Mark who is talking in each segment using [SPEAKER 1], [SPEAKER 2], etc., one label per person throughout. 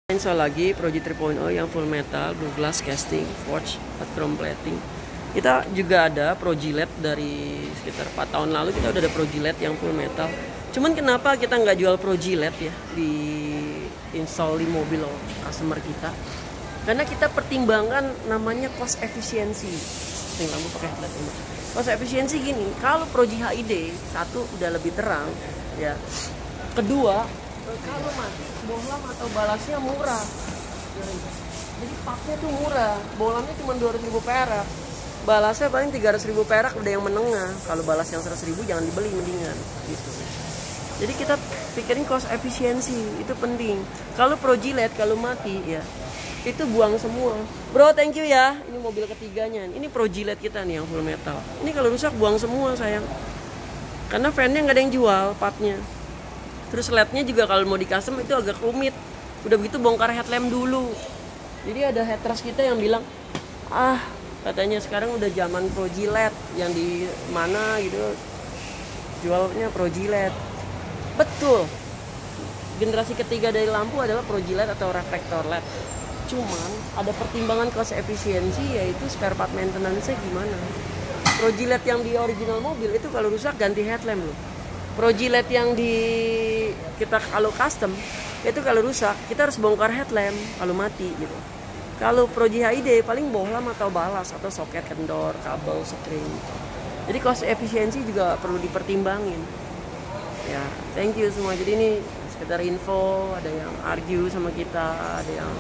[SPEAKER 1] Install lagi Proji 3.0 yang full metal, blue glass casting, forge, chrome plating. Kita juga ada Proji LED dari sekitar 4 tahun lalu, kita udah ada Proji LED yang full metal. Cuman kenapa kita nggak jual Proji LED ya di install di mobil customer kita? Karena kita pertimbangkan namanya cost efisiensi. Nih lampu pakai LED ini. Cost efisiensi gini, kalau Proji HID satu udah lebih terang, ya. Kedua, kalau mati bohlam atau balasnya murah. Jadi paknya tuh murah, bohlamnya cuma 200.000 perak, balasnya paling 300.000 perak, udah yang menengah. Kalau balas yang 100.000 jangan dibeli, mendingan gitu. Jadi kita pikirin cost efisiensi, itu penting. Kalau Proji LED kalau mati ya itu buang semua. Bro, thank you ya. Ini mobil ketiganya. Ini Proji LED kita nih yang full metal. Ini kalau rusak buang semua sayang. Karena fan-nya nggak ada yang jual partnya. Terus LED-nya juga kalau mau di custom itu agak rumit. Udah begitu bongkar headlamp dulu. Jadi ada headrest kita yang bilang, katanya sekarang udah zaman Proji LED, yang di mana gitu jualnya Proji LED. Betul. Generasi ketiga dari lampu adalah Proji LED atau reflektor LED. Cuman ada pertimbangan cost efisiensi, yaitu spare part maintenance-nya gimana. Proji LED yang di original mobil itu kalau rusak ganti headlamp loh. Proji LED yang di kita kalau custom itu kalau rusak kita harus bongkar headlamp kalau mati gitu. Kalau Proji HID paling bohlam atau balas atau soket kendor, kabel, spring. Jadi cost efisiensi juga perlu dipertimbangin. Ya, thank you semua. Jadi ini sekedar info, ada yang argue sama kita, ada yang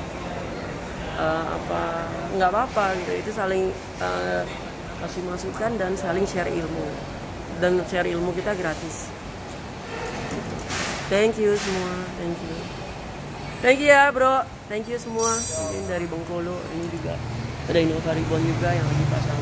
[SPEAKER 1] nggak apa-apa gitu. Itu saling kasih masukan dan saling share ilmu. Dan share ilmu kita gratis. Thank you semua, thank you. Thank you ya bro, thank you semua. Ini dari Bengkulu, ini juga ada Innova Ribbon juga yang lagi pasang.